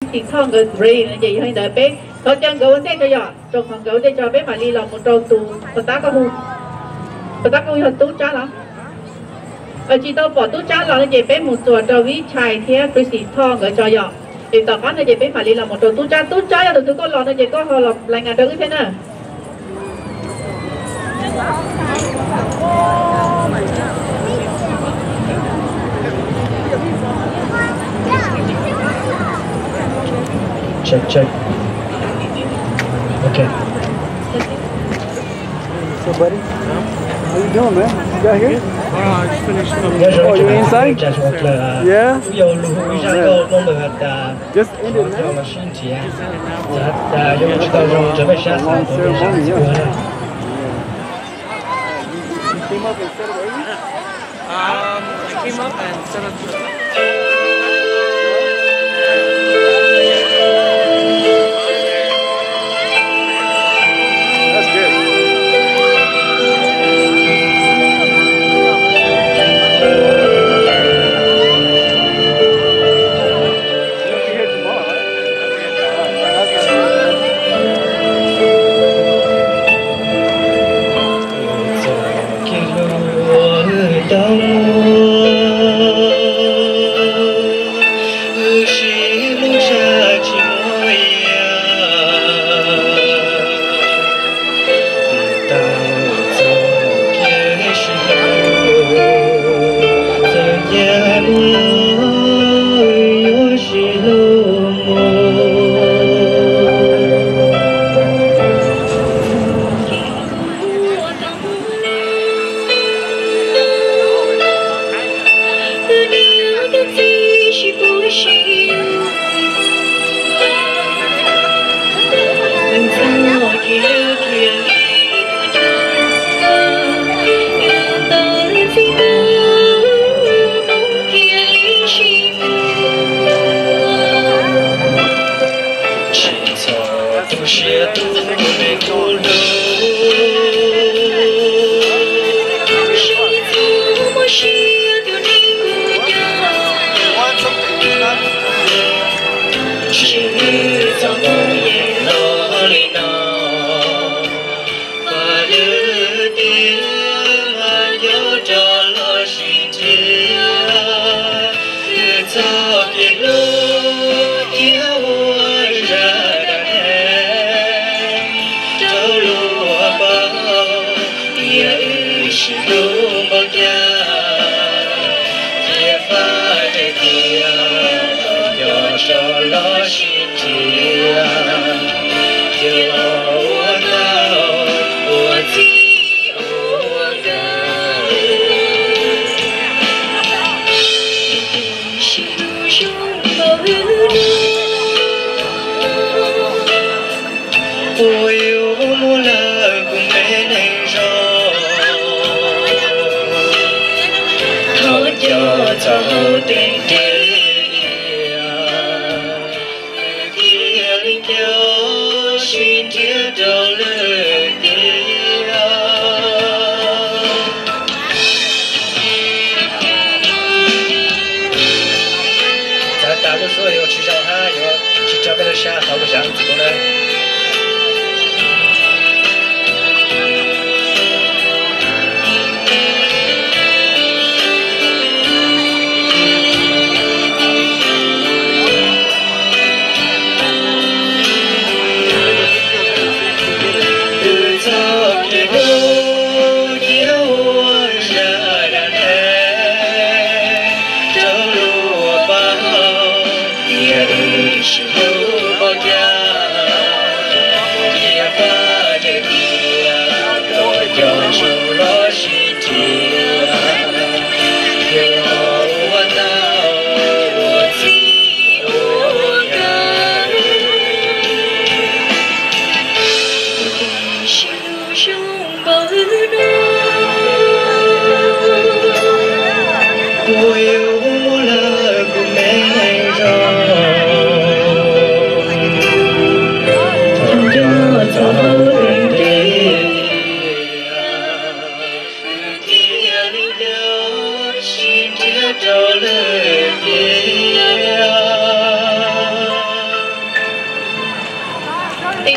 thì thong cái green là gì hay đợi bé có chân gấu thế cho giọt trong phòng gấu thế cho bé mà đi lòng một trâu tù và ta có hù và ta có hù tú chá lắm ở chỉ tao bỏ tú chá là gì bé một tuần trâu vĩ chài thế cái gì thong cái cho giọt thì tao có gì bé mà đi lòng một trâu tú chá là tụi con lò nó gì có họ làm lại ngàn đâu thế nè check. Okay. So, buddy, how you doing, man? You got here? I just finished. Oh, you inside? Yeah. Just ended now. Long ceremony, yeah. You came up and set it early? I came up and set up.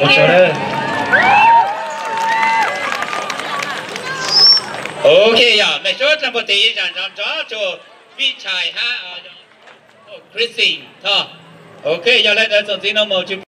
một chỗ đây ok giờ mẹ chốt là một tí rằng cho vị trai ha Christine thôi ok giờ lại là gì nó màu chụp